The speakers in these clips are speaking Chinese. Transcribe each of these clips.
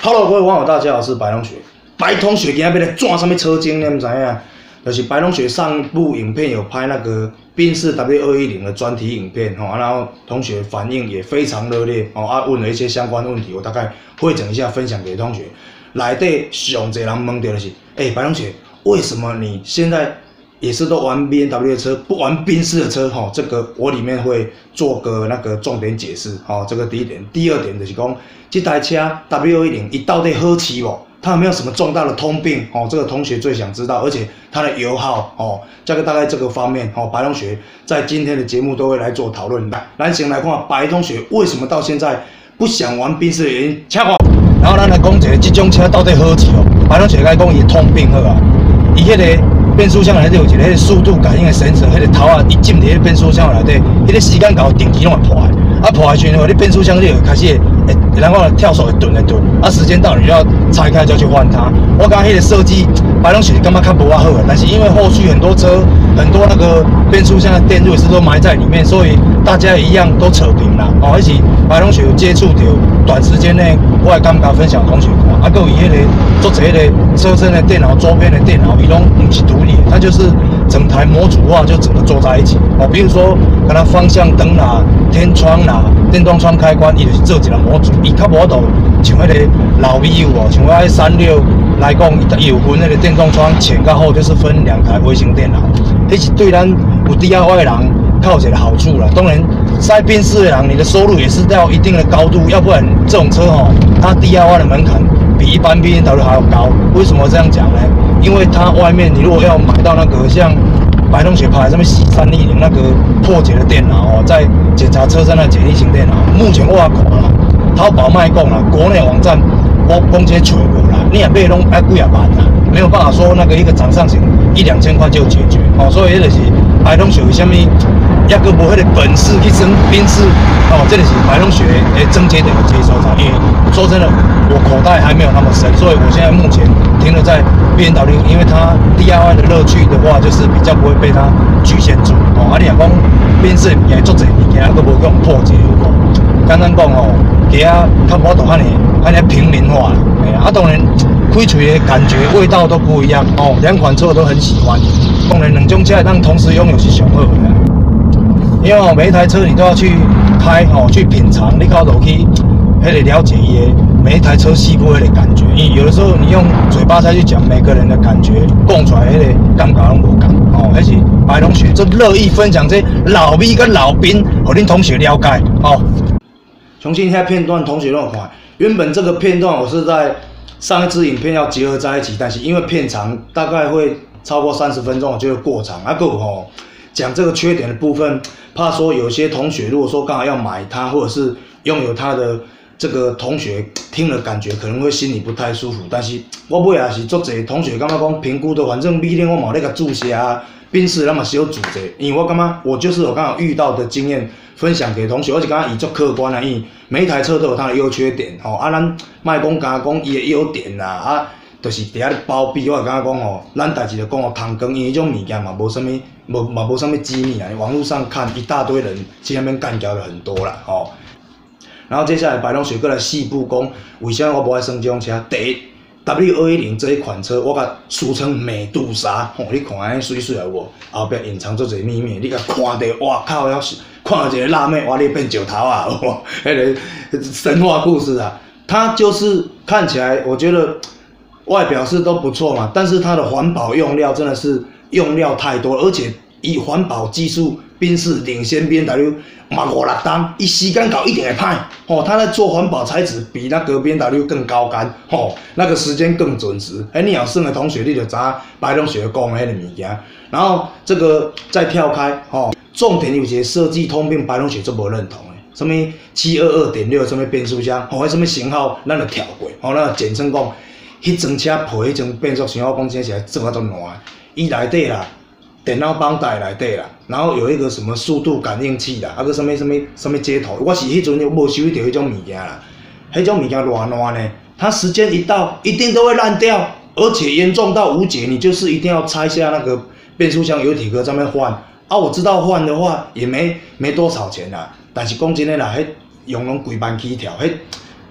Hello， 各位网友，大家好，我是白同学。白同学今天要来转什么车精，你们知影？就是白同学上部影片有拍那个宾士 W210的专题影片然后同学反应也非常热烈问了一些相关问题，我大概汇整一下分享给同学。内底上侪人问到的是，白同学，为什么你现在也是都玩 BMW 的车，不玩宾士的车这个我里面会做个那个重点解释这个第一点。第二点就是讲，这台车 W210它到底好骑不？它有没有什么重大的通病这个同学最想知道，而且它的油耗这个大概这个方面白同学在今天的节目都会来做讨论。咱先来看白同学为什么到现在不想玩宾士的原因，请看。然后咱来讲一下这种车到底好骑白同学该讲伊通病好啊，伊迄个变速箱内底有一个迄个速度感应的sense，迄个头啊一进伫迄变速箱内底，迄个时间到电机拢会破的，破的时阵你变速箱你就开始然后跳手会顿，时间到你就要拆开就要去换它。我感觉迄个设计白同学感觉较无好但是因为后续很多车很多那个变速箱的电路也是都埋在里面，所以大家一样都扯平啦一起白同学有接触到，短时间内我也感觉分享同学看，还有伊迄个做一个车身的电脑周边的电脑，伊拢不是独立的，它就是整台模组化就整个做在一起比如说跟它方向灯啦、天窗啦、电动窗开关，伊就是做一个模组。伊较无法度像迄个老 V 有像我迄36来讲，伊有分那个电动窗前跟后，就是分2台微型电脑，迄是对咱有 DIY 的人较有一个好处啦。当然，塞宾士的人，你的收入也是到一定的高度，要不然这种车它 DIY 的门槛比一般 BMW 还要高。为什么这样讲呢？因为它外面你如果要买到那个像白同学牌什么 C310那个破解的电脑在检查车身的解离型电脑，目前我看啦，淘宝卖讲啦，国内网站我讲这找无啦，你也买拢要几啊万啦，没有办法说那个一个掌上型1-2千块就解决所以这就是白同学为什么也个无迄个本事去争宾士这就是白同学症结点的这一所在。因为说真的，我口袋还没有那么深，所以我现在目前停留在 BMW， 因为它 DIY 的乐趣的话，就是比较不会被它局限住你若讲宾士也做这物件，还个无用破解有无？简单讲其他较无度遐尼平民化啦，当然开嘴的感觉味道都不一样2款车我都很喜欢，当然2种车当同时拥有是上好的。因为每一台车你都要去开去品尝，你到头去了解伊的每一台车细部的感觉。因为有的时候你用嘴巴再去讲每个人的感觉，讲出来个感觉拢无同还是白同学就乐意分享这老 V 跟老宾，互恁同学了解重新那片段同学都有看。原本这个片段我是在上一支影片要结合在一起，但是因为片长大概会超过30分钟，我觉得过长讲这个缺点的部分，怕说有些同学如果说刚好要买它，或者是拥有它的这个同学听了感觉可能会心里不太舒服。但是我尾也是足侪同学感觉讲评估的，反正米链我嘛咧甲注写宾士咱嘛是有注者，因为我感觉我就是我刚好遇到的经验分享给同学，而且刚刚以足客观因为每一台车都有它的优缺点咱卖讲讲伊的优点啦就是伫遐咧包庇，我感觉讲咱代志就讲汤羹，因为迄种物件嘛无啥物机密网络上看一大堆人去那边干掉了很多啦然后接下来白同学过来细部讲，为什么我不爱算这种车？第一 ，W210这一款车，我甲俗称美杜莎你看安水水有无？后壁隐藏做一个秘密，你甲看到，哇靠！要是看到一个辣妹，哇你变石头迄个神话故事它就是看起来，我觉得外表是都不错嘛，但是它的环保用料真的是用料太多，而且以环保技术，宾士领先 BMW 嘛5-6档，伊时间到一定会歹它在做环保材质比那个 BMW 更高干那个时间更准时。你有算的同学你就知道白同学讲的迄个物件。然后这个再跳开重点有一个设计通病，白同学就无认同的。什么 722.6 什么变速箱什么型号咱就跳过咱简称讲迄装车配迄种变速箱，我讲真是做啊足烂。伊内底啦，电脑帮带内底啦，然后有一个什么速度感应器啦，个什么接头，我是迄阵无收到迄种物件啦。迄种物件偌烂呢？它时间一到，一定都会烂掉，而且严重到无解，你就是一定要拆下那个变速箱油体壳上面换。我知道换的话也没多少钱啦，但是讲真的啦，迄用拢规万起跳，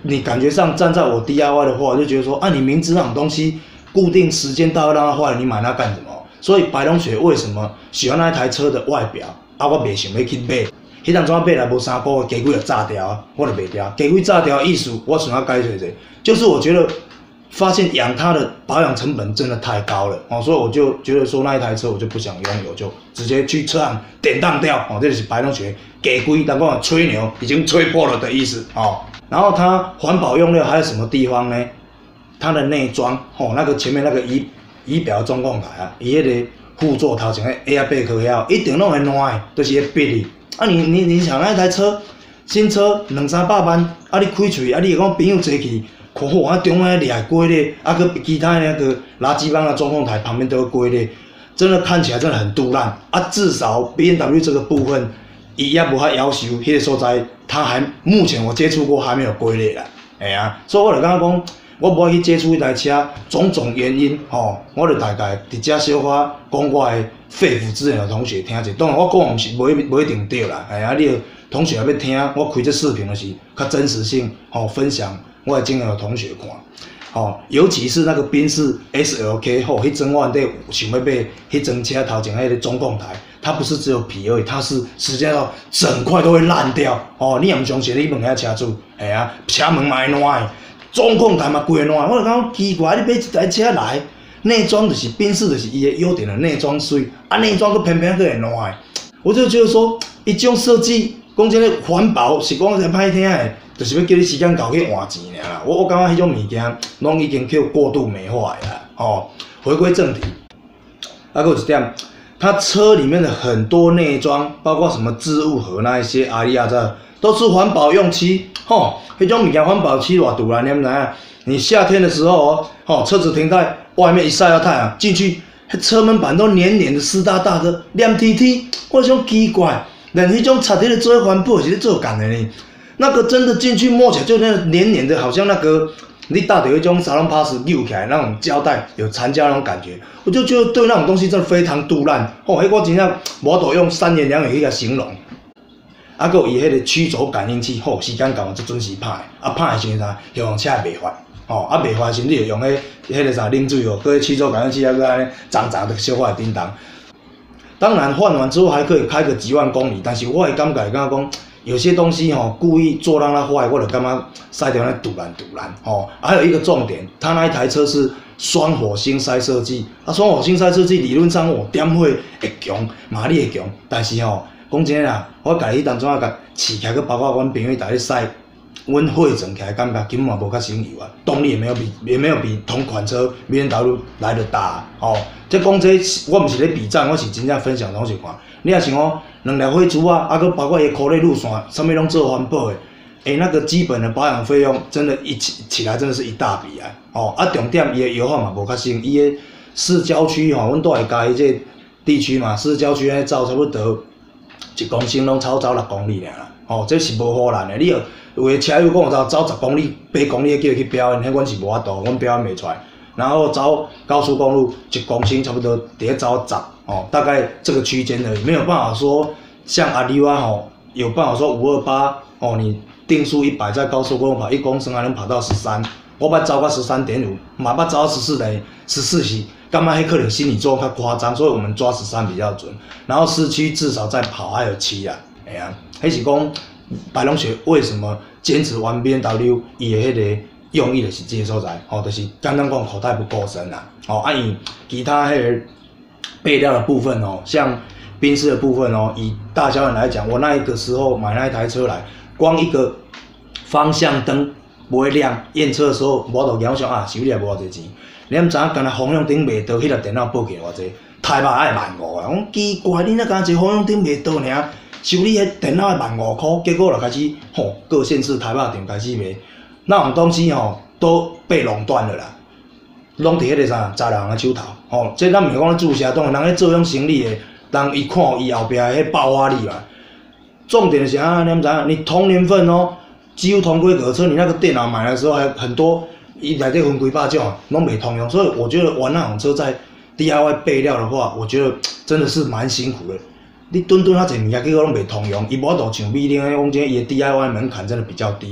你感觉上站在我 DIY 的话，我就觉得说啊，你明知那种东西固定时间到要让它坏了，你买它干什么？所以白龙雪为什么喜欢那一台车的外表？啊，我袂想要去买。迄当阵买来无3个月，鸡龟就炸掉啊，我就卖掉。鸡龟炸掉的意思，我想要解释者，就是我觉得发现养它的保养成本真的太高了哦，所以我就觉得说那一台车我就不想拥有，就直接去车行典当掉哦，这就是白龙雪鸡龟，当讲吹牛已经吹破了的意思哦。然后它环保用料还有什么地方呢？它的内装哦，那个前面那个仪表中控台啊，伊迄个副座头前个 airbag 遐，一定拢会烂的，就是会逼你。啊你想那一台车，新车200-300万，啊你开出去，啊你讲朋友坐去，看好啊中间掠龟咧，啊个其他那个垃圾帮的中控台旁边都有龟咧，真的看起来真的很杜烂啊。至少 BMW 这个部分，伊也无遐要求，迄个所在，它还目前我接触过还没有龟裂啦，哎啊，所以我就感觉讲。我无爱去接触一台车，种种原因，我就大概伫遮小可讲我的肺腑之言的同学听者。当然我讲毋是无一定对啦，哎呀，你同学要听，我开这视频的是较真实性，分享我的经验的同学看，尤其是那个宾士 SLK 迄装我底想要买迄装车头前迄个中控台，它不是只有皮而已，它是实际上整块都会烂掉，你也毋相信，你问遐车主，哎呀，车门嘛会烂的。中控台嘛规烂，我就感觉奇怪，你买一台车来，内装就是宾士就是伊的优点的内装水，啊内装佫偏偏佫会烂，我就觉得说，伊种设计讲真个环保是讲个歹听的，就是要叫你时间到去换钱尔啦。我感觉迄种物件拢已经叫过度美化啦。回归正题，还有一点，它车里面的很多内装，包括什么置物盒那一些阿里亚这都是环保用漆，迄种物件环保漆偌堵啦，你毋知影？你夏天的时候车子停在外面一晒到太阳，进去车门板都黏黏的、湿哒哒的、黏踢踢，我想奇怪，连迄种擦地的做环保是咧做干的呢？那个真的进去摸起来就那个黏黏的，好像那个你打着一种沙龙 pass 扭起来那种胶带有残胶那种感觉，我就觉得对那种东西真的非常杜烂。迄我真正无法度用3言2语去甲形容。啊，佮有伊迄个曲轴感应器，时间到就准时拍，拍的时阵啥，用车袂发，袂发时你就用迄个啥冷水佮曲轴感应器佮安尼长的小可叮当。当然换完之后还可以开个几万公里，但是我会感觉讲，有些东西故意做让它坏，我就感觉塞掉那杜烂。还有一个重点，它那一台车是双火星塞设计，双火星塞设计理论上点火会强，马力会强，但是讲真啦，我家己迄当阵甲饲起来，佮包括阮朋友在咧驶，阮火整起来感觉根本无较省油啊，动力也没有比同款车 BMW 来得大这讲这我毋是咧比战，我是真正分享同学看。你若想2条火珠啊，佮包括伊科内路线，啥物拢做环保的，那个基本的保养费用真的起来真的是一大笔啊重点伊的油耗嘛无较省，伊的市郊区阮住的家己这地区嘛，市郊区安尼走差不多。1公升拢超走6公里尔啦，这是无好难的。你有的车友讲有走10公里、8公里，叫伊去表演，迄阮是无法度，阮表演袂出来。然后走高速公路1公升差不多得走10，大概这个区间而已，没有办法说像阿里瓦有办法说528你定速100在高速公路跑1公升还能跑到13，我捌走到13.5，嘛捌走到14.14是。感觉迄可能心理作用较夸张，所以我们抓13比较准。然后市区至少再跑还有7啊，哎呀，迄是讲白龙雪为什么坚持玩 BMW 伊的迄个用意就是这个所在，就是简单讲口袋不够深啦。伊其他迄个备料的部分像宾士的部分以大小眼来讲，我那个时候买那一台车来，光一个方向灯不会亮，验车的时候我就想修理也无偌济钱。你毋知影，干那方向灯袂倒，迄台电脑报价偌济？台北爱15000啊！讲奇怪，你那干一个方向灯袂倒尔，修理迄电脑15000，结果就开始各县市台北店开始卖，那种东西都被垄断了啦，拢伫迄个啥查人的手头。这咱毋是讲注销，当然人咧做种生意的，人伊看伊后壁迄爆发力嘛。重点是啥？你毋知影？你同年份几乎同规格车，你那个电脑买的时候还很多。伊内底分几百种，拢袂通用，所以我觉得玩那种车在 DIY 备料的话，我觉得真的是蛮辛苦的。你吨遐侪物件，结果拢袂通用，伊无法度像米零讲这伊的 DIY 门槛真的比较低。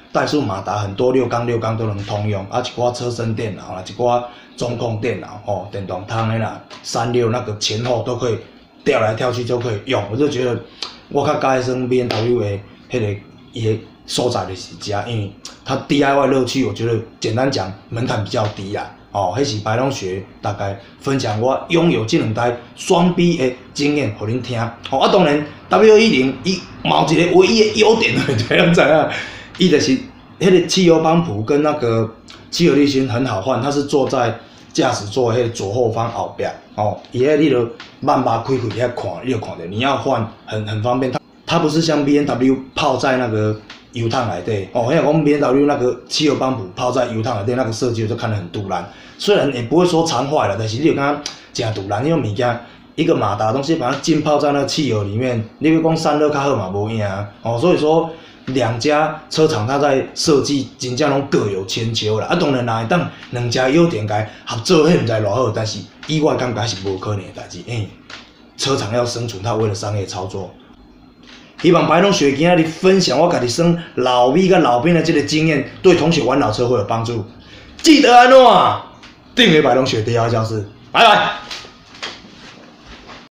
怠速马达很多6缸都能通用，啊，一寡车身电脑啦，一寡中控电脑哦，电动汤的啦，36那个前后都可以调来调去就可以用。我就觉得我较喜欢BMW的迄个伊的所在就是遮，因为它 DIY 乐趣，我觉得简单讲门槛比较低啦。哦，迄是白龙学大概分享我拥有这两台双 B 的经验，互恁听。哦，啊，当然 W10伊嘛有一个唯一的优点，对，咱知影，伊就是迄个汽油帮浦跟那个汽油滤芯很好换，它是坐在驾驶座迄个左后方后壁。哦，伊迄你就慢把开遐看，你就看到，你要换很方便。它不是像 BMW 泡在那个油桶内底哦，像讲 BMW 那个汽油帮浦泡在油桶内底那个设计，我就看得很杜烂。虽然也不会说常坏了，但是你就感觉真杜烂，那种物件，一个马达东西把它浸泡在那个汽油里面，你要讲散热较好嘛无影啊。哦，所以说两家车厂它在设计真正拢各有千秋啦。啊，当然啦，当两家优点该合作，迄唔知偌好，但是以我感觉是无可能的代志。车厂要生存，它为了商业操作。希望白龙学今仔日分享我家己算老米甲老兵的这个经验，对同学玩老车会有帮助。记得按怎订阅白龙学 DIY 教室，拜拜。